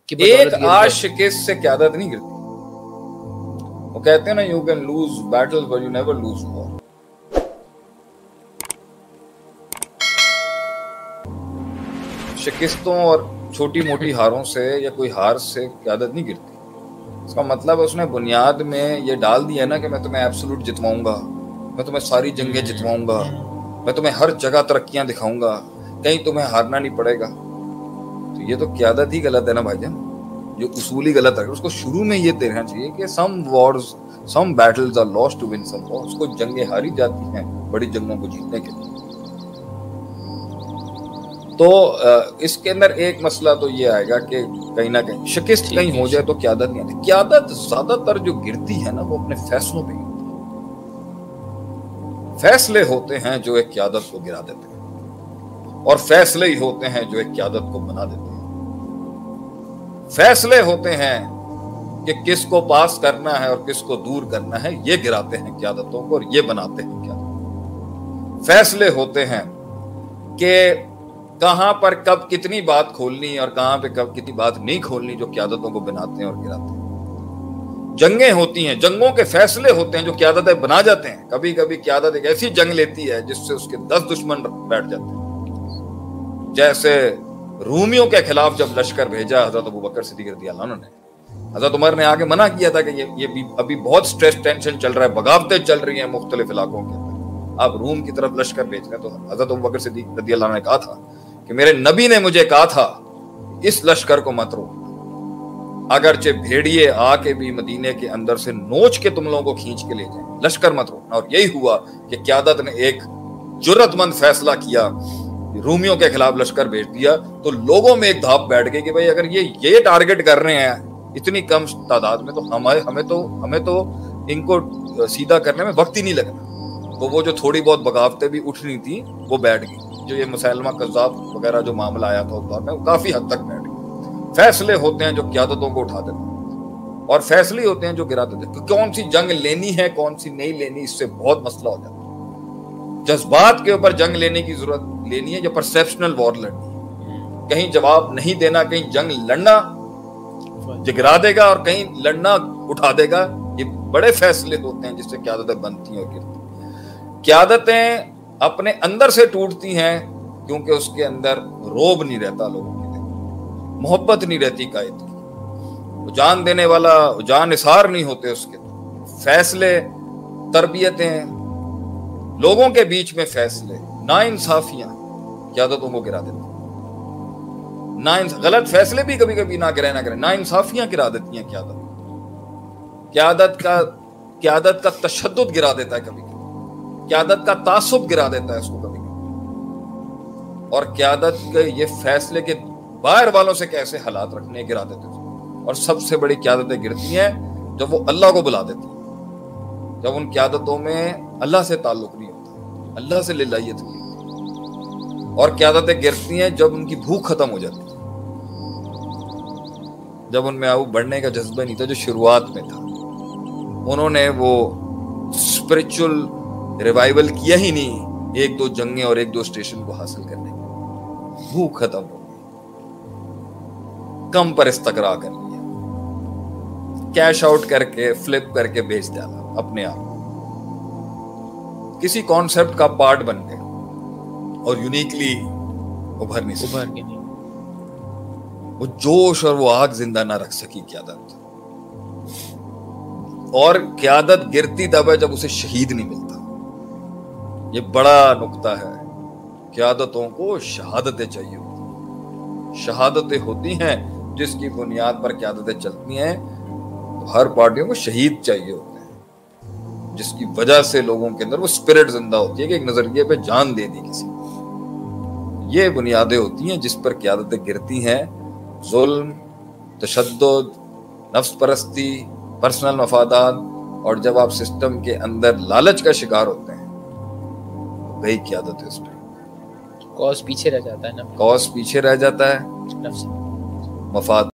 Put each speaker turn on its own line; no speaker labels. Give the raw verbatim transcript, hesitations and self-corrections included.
ایک آج شکست سے قیادت نہیں گرتی. وہ کہتے ہیں نا you can lose battle but you never lose war. شکستوں اور چھوٹی موٹی ہاروں سے یا کوئی ہار سے قیادت نہیں گرتی. اس کا مطلب اس نے بنیاد میں یہ ڈال دیا نا کہ میں تمہیں ایبسولوٹ جتواؤں گا, میں تمہیں ساری جنگیں جتواؤں گا, میں تمہیں ہر جگہ ترقیاں دکھاؤں گا, کہیں تمہیں ہارنا نہیں پڑے گا. تو یہ تو قیادت ہی غلط ہے نا بھائی جان, جو اصولی غلط ہے. اس کو شروع میں یہ دینا چاہیے کہ some wars some battles are lost to win some wars. کو جنگیں ہاری جاتی ہیں بڑی جنگوں کو جیتنے کے لیے. تو اس کے اندر ایک مسئلہ تو یہ آئے گا کہ کہیں نہ کہیں شکست کہیں ہو جائے تو قیادت نہیں آتی. قیادت زیادہ تر جو گرتی ہے نا وہ اپنے فیصلوں پہ گرتی ہے. فیصلے ہوتے ہیں جو ایک قیادت کو گرا دیتے ہیں, اور فیصلے ہی ہوتے ہیں جو ایک قیادت کو بنا دیتے ہیں. فیصلے ہوتے ہیں کہ کس کو پاس کرنا ہے اور کس کو دور کرنا ہے, یہ گراتے ہیں قیادتوں کو اور یہ بناتے ہیں قیادت. فیصلے ہوتے ہیں کہ کہاں پر کب کتنی بات کھولنی اور کہاں پہ کب کتنی بات نہیں کھولنی, جو قیادتوں کو بناتے ہیں اور گراتے ہیں. جنگیں ہوتی ہیں, جنگوں کے فیصلے ہوتے ہیں جو قیادتیں بنا جاتے ہیں. کبھی کبھی قیادت ایک ایسی جنگ لیتی ہے جس سے اس کے دس دشمن بیٹھ جاتے ہیں. جیسے رومیوں کے خلاف جب لشکر بھیجا حضرت ابوبکر صدیق رضی اللہ عنہ نے, حضرت عمر نے آگے منع کیا تھا کہ یہ یہ بھی ابھی بہت سٹریس ٹینشن چل رہا ہے, بغاوتیں چل رہی ہیں مختلف علاقوں کے اندر, آپ روم کی طرف لشکر بھیج رہے ہیں. تو حضرت ابوبکر صدیق رضی اللہ عنہ نے کہا تھا کہ میرے نبی نے مجھے کہا تھا اس لشکر کو مت روکنا, اگرچہ بھیڑیے آ کے بھی مدینے کے اندر سے نوچ کے تم لوگوں کو کھینچ کے لے جائیں, لشکر مت روکنا. اور یہی ہوا کہ قیادت نے ایک جرأت مند فیصلہ کیا, رومیوں کے خلاف لشکر بھیج دیا. تو لوگوں میں ایک دھاپ بیٹھ گئی کہ بھائی اگر یہ یہ ٹارگٹ کر رہے ہیں اتنی کم تعداد میں, تو ہمیں ہمیں تو ہمیں تو ان کو سیدھا کرنے میں وقت ہی نہیں لگنا. تو وہ جو تھوڑی بہت بغاوتیں بھی اٹھ رہی تھی وہ بیٹھ گئی. جو یہ مسلمہ کذاب وغیرہ جو معاملہ آیا تھا اس دور میں, وہ کافی حد تک بیٹھ گئی. فیصلے ہوتے ہیں جو قیادتوں کو اٹھا دیتے ہیں, اور فیصلے ہوتے ہیں جو گرا دیتے ہیں. کون سی جنگ لینی ہے کون سی نہیں لینی, اس سے بہت مسئلہ ہو جاتا ہے. جذبات کے اوپر جنگ لینے کی ضرورت لینی ہے یا پرسیپشنل وار لڑنی ہے. کہیں جواب نہیں دینا, کہیں جنگ لڑنا جگرا دے گا اور کہیں لڑنا اٹھا دے گا. یہ بڑے فیصلے ہوتے ہیں جس سے قیادتیں بنتی ہیں اور گرتی ہیں. قیادتیں اپنے اندر سے ٹوٹتی ہیں کیونکہ اس کے اندر روب نہیں رہتا, لوگوں کے دل محبت نہیں رہتی قائد کی, جان دینے والا جان نثار نہیں ہوتے اس کے. فیصلے, تربیتیں, لوگوں کے بیچ میں فیصلے, ناانصافیاں قیادتوں کو گرا دیتی ہیں. غلط فیصلے بھی کبھی کبھی نہ کریں نہ کریں ناانصافیاں گرا دیتی ہیں قیادت. قیادت کا قیادت کا تشدد گرا دیتا ہے کبھی کبھی, قیادت کا تعصب گرا دیتا ہے اس کو کبھی کبھی, اور قیادت کے یہ فیصلے کے باہر والوں سے کیسے حالات رکھنے گرا دیتے ہیں. اور سب سے بڑی قیادتیں گرتی ہیں جب وہ اللہ کو بلا دیتی ہیں, جب ان قیادتوں میں اللہ سے تعلق نہیں ہوتا, اللہ سے للہیت نہیں ہوتی. اور قیادتیں گرتی ہیں جب ان کی بھوک ختم ہو جاتی ہے, جب ان میں آؤ بڑھنے کا جذبہ نہیں تھا جو شروعات میں تھا. انہوں نے وہ اسپرچل ریوائول کیا ہی نہیں ایک دو جنگیں اور ایک دو اسٹیشن کو حاصل کرنے کے. بھوک ختم ہو گئی, کم پر استقرا کر لیا, کیش آؤٹ کر کے فلپ کر کے بیچ ڈالا اپنے آپ, کسی کانسیپٹ کا پارٹ بن گئے اور یونیکلی ابھر نہیں سکے. وہ جوش اور وہ آگ زندہ نہ رکھ سکی قیادت. اور قیادت گرتی تب ہے جب اسے شہید نہیں ملتا. یہ بڑا نقطہ ہے. قیادتوں کو شہادتیں چاہیے ہوتی, شہادتیں ہوتی ہیں جس کی بنیاد پر قیادتیں چلتی ہیں. تو ہر پارٹیوں کو شہید چاہیے ہوتے ہیں جس کی وجہ سے لوگوں کے اندر وہ اسپرٹ زندہ ہوتی ہے کہ ایک نظریے پہ جان دے دی کسی. یہ بنیادیں ہوتی ہیں جس پر قیادتیں گرتی ہیں. ظلم, تشدد, نفس پرستی, پرسنل مفادات, اور جب آپ سسٹم کے اندر لالچ کا شکار ہوتے ہیں تو گئی قیادت ہے اس پہ.
کاز پیچھے رہ جاتا ہے نا,
کاز پیچھے رہ جاتا ہے,
نفس
مفاد